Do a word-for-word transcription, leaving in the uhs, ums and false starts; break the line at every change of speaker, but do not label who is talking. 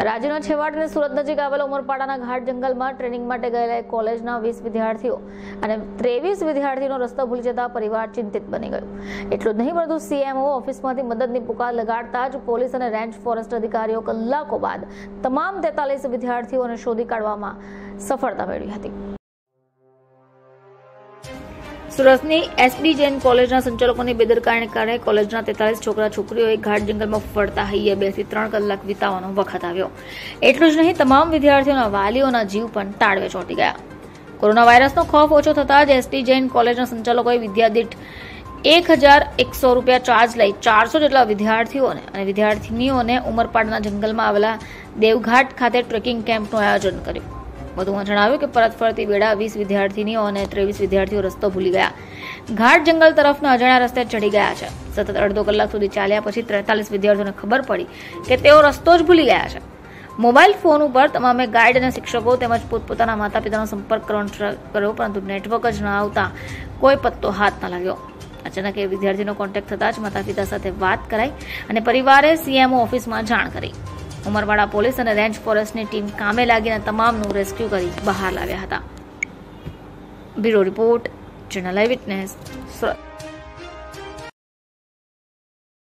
રાજ્યના છેવાડાને સુરત નજીક આવેલા ઉમરપાડાના ઘાટ જંગલમાં ટ્રેનિંગ માટે ગયેલા એક કોલેજના વીસ વિદ્યાર્થીઓ અને ત્રેવીસ વિદ્યાર્થીઓનો રસ્તો ભૂલી જતા પરિવાર ચિંતિત બની ગયો। એટલું જ નહીં પરંતુ સીએમઓ ઓફિસમાંથી મદદની પુકાર લગાડતા જ પોલીસ અને રેન્જ ફોરેસ્ટ અધિકારીઓ કલાકો બાદ તમામ તેતાલીસ વિદ્યાર્થીઓને શોધી કાઢવામાં સફળતા મેળવી હતી। સુરતની એસડી જૈન કોલેજના સંચાલકોની બેદરકારીને કારણે કોલેજના તેતાલીસ છોકરા છોકરીઓએ ઘાટ જંગલમાં ફરતા હૈયે બે થી ત્રણ કલાક વિતાવવાનો વખત આવ્યો। એટલું જ નહીં, તમામ વિદ્યાર્થીઓના વાલીઓના જીવ પણ તાળવે ચોંટી ગયા। કોરોના વાયરસનો ખોફ ઓછો થતાં જ એસડી જૈન કોલેજના સંચાલકોએ વિદ્યાદીઠ એક હજાર એકસો રૂપિયા ચાર્જ લઈ ચારસો જેટલા વિદ્યાર્થીઓને અને વિદ્યાર્થીનીઓને ઉમરપાડાના જંગલમાં આવેલા દેવઘાટ ખાતે ટ્રેકિંગ કેમ્પનું આયોજન કર્યું। વધુમાં જણાવ્યું કે પરત ફરતી વેળા વીસ વિદ્યાર્થીનીઓ અને ત્રેવીસ વિદ્યાર્થીઓ રસ્તો ભૂલી ગયા। ઘાટ જંગલ તરફના અજાણ્યા રસ્તે ચડી ગયા છે। સતત અડધો કલાક સુધી ચાલ્યા પછી ત્રેતાલીસ વિદ્યાર્થીઓને ખબર પડી કે તેઓ રસ્તો જ ભૂલી ગયા છે। મોબાઈલ ફોન ઉપર તમામે ગાઈડ અને શિક્ષકો તેમજ પોતપોતાના માતા પિતાનો સંપર્ક કરવાનો ટ્રાય કર્યો, પરંતુ નેટવર્ક જ ન આવતા કોઈ પત્તો હાથ ન લાગ્યો। અચાનક એ વિદ્યાર્થીનો કોન્ટેક્ટ થતાં જ માતા પિતા સાથે વાત કરાઈ અને પરિવારે સીએમઓ ઓફિસમાં જાણ કરી। ઉમરપાડા પોલીસ અને રેન્જ ફોરેસ્ટની ટીમ કામે લાગીને તમામનું રેસ્ક્યુ કરી બહાર લાવ્યા હતા। Bureau report, channel eye witness, Surat.